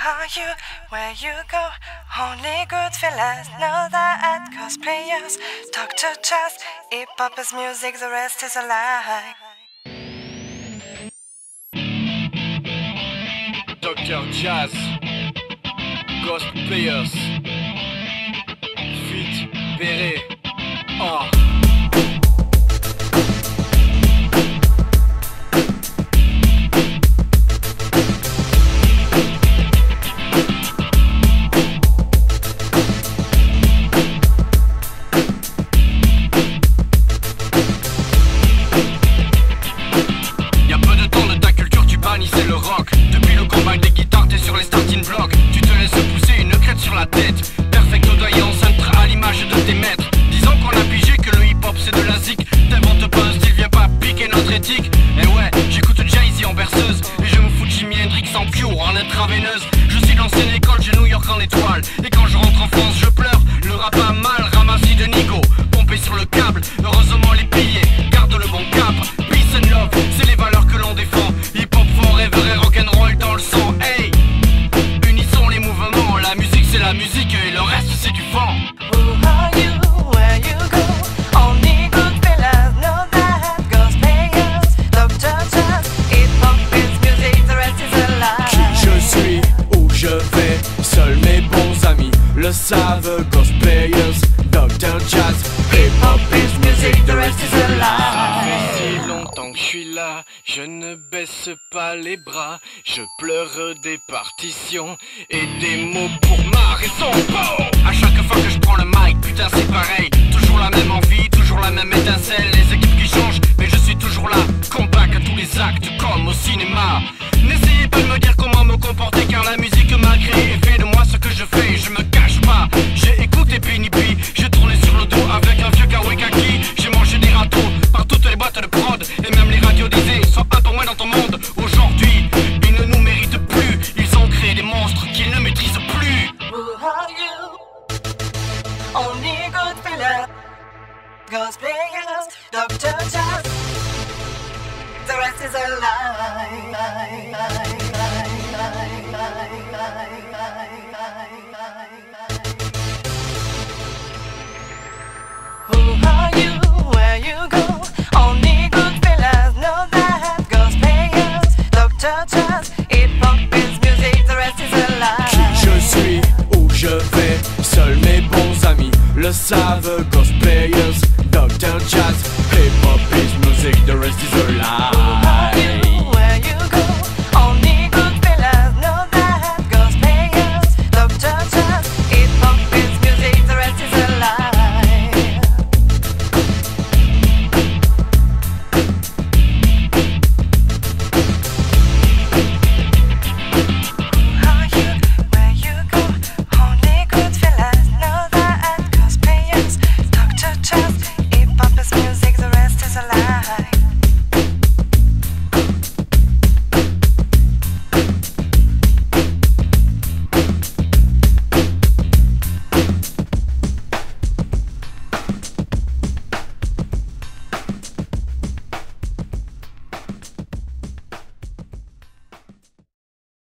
are you? Where you go? Only good fellas know that. Cosplayers, Dr. Jazz, hip-hop is music, the rest is a lie. Dr. Jazz, Cosplayers, Fit, Beret, oh. C'est le rock. Depuis le combat des guitares, t'es sur les starting blocks. Tu te laisses pousser une crête sur la tête. Perfect audoyant, centre à l'image de tes maîtres. Disons qu'on a pigé que le hip-hop c'est de la zik. T'inventes pas un style, viens pas piquer notre éthique. Et ouais, j'écoute Jay-Z en berceuse. Et je me fous de Jimi Hendrix en pure, en intraveineuse. Je suis l'ancienne école, j'ai New York en étoile. Et quand je rentre en France, je pleure. Le rap a mal, ramassis de Nigo. Pompé sur le câble, heureusement les piliers gardent le bon cap. Peace and love, c'est les valeurs que l'on défend. Hip-hop forever et rock'n'roll dans le sang. Hey, unissons les mouvements. La musique c'est la musique et le reste c'est du vent. Who are you? Where you go? Only good fellas know that. Cosplayers, Dr. Jazz, hip-hop is music, the rest is a lie. Qui je suis, où je vais, seuls mes bons amis le savent. Cosplayers, Dr. Jazz, hip-hop is music, the rest is a lie. Ça fait si longtemps que je suis là, je ne baisse pas les bras. Je pleure des partitions et des mots pour ma raison. A chaque fois que je prends le mic, putain c'est pareil. Toujours la même envie, toujours la même étincelle. Les équipes qui changent, mais je suis toujours là. Combat à tous les actes comme au cinéma. N'essayez pas de me dire comment me comporter, car la musique m'a créé et fait de moi ce que je fais. Je me cache pas, j'ai écouté Benny B. J'ai tourné sur le dos avec un vieux Kawekaki. J'ai mangé des râteaux par toutes les boîtes de prod. Et même les radios disaient, sois un peu moins dans ton monde. Aujourd'hui, ils ne nous méritent plus. Ils ont créé des monstres qu'ils ne maîtrisent plus. Who are you? Only good fellas, cosplayers, Dr. Jazz, the rest is a lie. Who are you? Where you go? Only good fellas know that. Cosplayers, Dr. Jazz, hip-hop is music, the rest is a lie. Qui je suis, où je vais, seuls mes bons amis le savent.